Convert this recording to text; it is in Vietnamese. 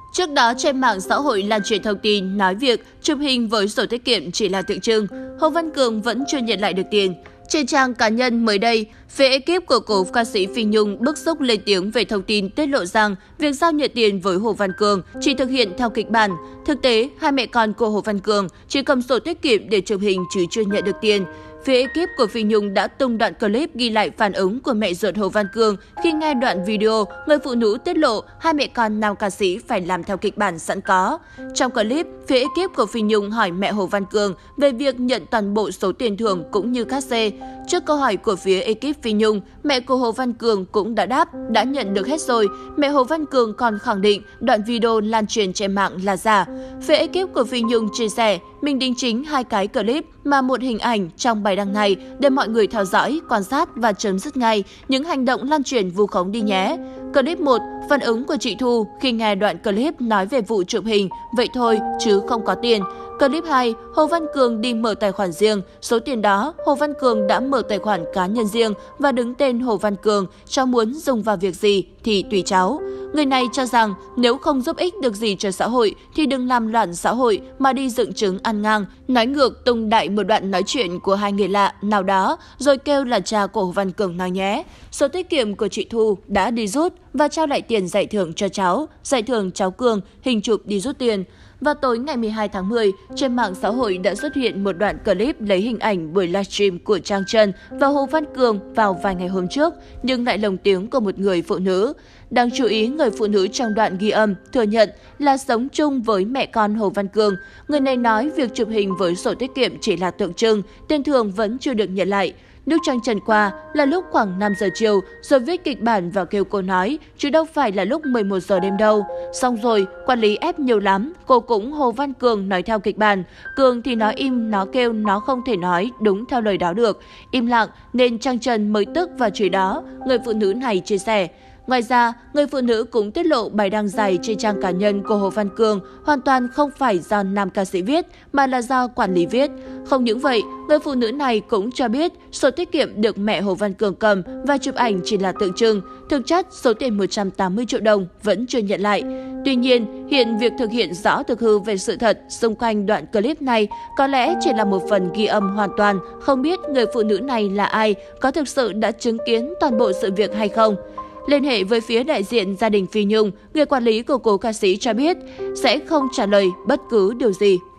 Trước đó, trên mạng xã hội lan truyền thông tin nói việc chụp hình với sổ tiết kiệm chỉ là tượng trưng, Hồ Văn Cường vẫn chưa nhận lại được tiền. Trên trang cá nhân mới đây, phía ekip của cố ca sĩ Phi Nhung bức xúc lên tiếng về thông tin tiết lộ rằng việc giao nhận tiền với Hồ Văn Cường chỉ thực hiện theo kịch bản. Thực tế, hai mẹ con của Hồ Văn Cường chỉ cầm sổ tiết kiệm để chụp hình chứ chưa nhận được tiền. Phía ekip của Phi Nhung đã tung đoạn clip ghi lại phản ứng của mẹ ruột Hồ Văn Cường khi nghe đoạn video người phụ nữ tiết lộ hai mẹ con nam ca sĩ phải làm theo kịch bản sẵn có. Trong clip, phía ekip của Phi Nhung hỏi mẹ Hồ Văn Cường về việc nhận toàn bộ số tiền thưởng cũng như cát-xê. Trước câu hỏi của phía ekip Phi Nhung, mẹ của Hồ Văn Cường cũng đã đáp, đã nhận được hết rồi. Mẹ Hồ Văn Cường còn khẳng định đoạn video lan truyền trên mạng là giả. Phía ekip của Phi Nhung chia sẻ, mình đính chính 2 cái clip mà một hình ảnh trong bài đăng này để mọi người theo dõi, quan sát và chấm dứt ngay những hành động lan truyền vu khống đi nhé. Clip 1, phản ứng của chị Thu khi nghe đoạn clip nói về vụ chụp hình, vậy thôi chứ không có tiền. Clip 2, Hồ Văn Cường đi mở tài khoản riêng, số tiền đó Hồ Văn Cường đã mở tài khoản cá nhân riêng và đứng tên Hồ Văn Cường, cháu muốn dùng vào việc gì thì tùy cháu. Người này cho rằng nếu không giúp ích được gì cho xã hội thì đừng làm loạn xã hội mà đi dựng chứng ăn ngang, nói ngược tung đại một đoạn nói chuyện của hai người lạ nào đó rồi kêu là cha của Hồ Văn Cường nói nhé. Số tiết kiệm của chị Thu đã đi rút và trao lại tiền giải thưởng cho cháu, giải thưởng cháu Cường, hình chụp đi rút tiền. Vào tối ngày 12 tháng 10, trên mạng xã hội đã xuất hiện một đoạn clip lấy hình ảnh buổi livestream của Trang Trần và Hồ Văn Cường vào vài ngày hôm trước, nhưng lại lồng tiếng của một người phụ nữ. Đáng chú ý, người phụ nữ trong đoạn ghi âm thừa nhận là sống chung với mẹ con Hồ Văn Cường. Người này nói việc chụp hình với sổ tiết kiệm chỉ là tượng trưng, tiền thưởng vẫn chưa được nhận lại. Nước Trang Trần qua là lúc khoảng 5 giờ chiều rồi viết kịch bản và kêu cô nói, chứ đâu phải là lúc 11 giờ đêm đâu. Xong rồi, quản lý ép nhiều lắm, cô cũng Hồ Văn Cường nói theo kịch bản. Cường thì nói im, nó kêu nó không thể nói đúng theo lời đó được. Im lặng nên Trang Trần mới tức và chửi đó, người phụ nữ này chia sẻ. Ngoài ra, người phụ nữ cũng tiết lộ bài đăng dài trên trang cá nhân của Hồ Văn Cường hoàn toàn không phải do nam ca sĩ viết mà là do quản lý viết. Không những vậy, người phụ nữ này cũng cho biết sổ tiết kiệm được mẹ Hồ Văn Cường cầm và chụp ảnh chỉ là tượng trưng. Thực chất, số tiền 180 triệu đồng vẫn chưa nhận lại. Tuy nhiên, hiện việc thực hiện rõ thực hư về sự thật xung quanh đoạn clip này có lẽ chỉ là một phần ghi âm hoàn toàn, không biết người phụ nữ này là ai, có thực sự đã chứng kiến toàn bộ sự việc hay không. Liên hệ với phía đại diện gia đình Phi Nhung, người quản lý của cố ca sĩ cho biết sẽ không trả lời bất cứ điều gì.